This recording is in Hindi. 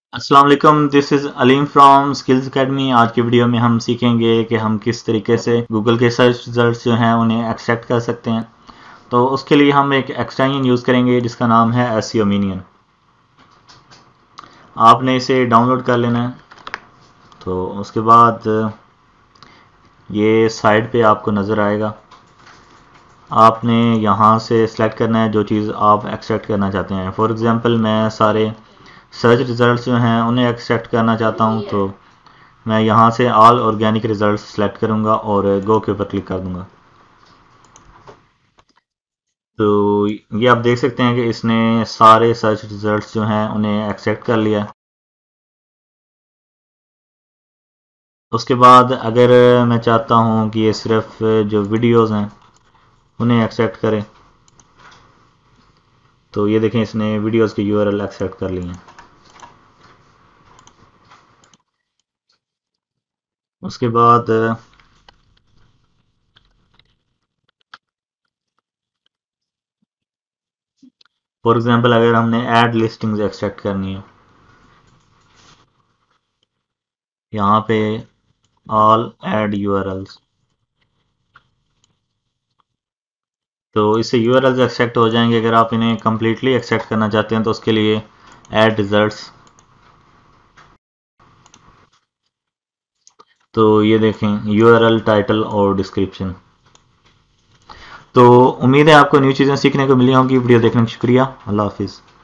अस्सलाम वालेकुम, this is Aleem from skills academy. आज की वीडियो में हम सीखेंगे कि हम किस तरीके से गूगल के सर्च रिजल्ट्स जो हैं उन्हें एक्सट्रैक्ट कर सकते हैं। तो उसके लिए हम एक एक्सटेंशन यूज़ करेंगे जिसका नाम है एसईओ मिनियन। आपने इसे डाउनलोड कर लेना है। तो उसके बाद ये साइड पे आपको नज़र आएगा। आपने यहाँ से सिलेक्ट करना है जो चीज़ आप एक्सट्रैक्ट करना चाहते हैं। फॉर एग्ज़ाम्पल मैं सारे सर्च रिजल्ट्स जो हैं उन्हें एक्सट्रैक्ट करना चाहता हूँ, तो मैं यहाँ से ऑल ऑर्गेनिक रिजल्ट सेलेक्ट करूँगा और गो के ऊपर क्लिक कर दूँगा। तो ये आप देख सकते हैं कि इसने सारे सर्च रिजल्ट्स जो हैं उन्हें एक्सेप्ट कर लिया। उसके बाद अगर मैं चाहता हूँ कि ये सिर्फ जो वीडियोस हैं उन्हें एक्सेप्ट करें, तो ये देखें इसने वीडियोस की यूआरएल एक्सेप्ट कर ली हैं। उसके बाद फॉर एग्जांपल अगर हमने ऐड लिस्टिंग्स एक्सट्रैक्ट करनी है, यहाँ पे ऑल ऐड यूआरएल्स, तो इससे यूआरएल्स एक्सेप्ट हो जाएंगे। अगर आप इन्हें कम्प्लीटली एक्सेप्ट करना चाहते हैं तो उसके लिए ऐड रिजल्ट्स, तो ये देखें यूआरएल टाइटल और डिस्क्रिप्शन। तो उम्मीद है आपको न्यू चीज़ें सीखने को मिली होंगी। वीडियो देखने का शुक्रिया। अल्लाह हाफिज़।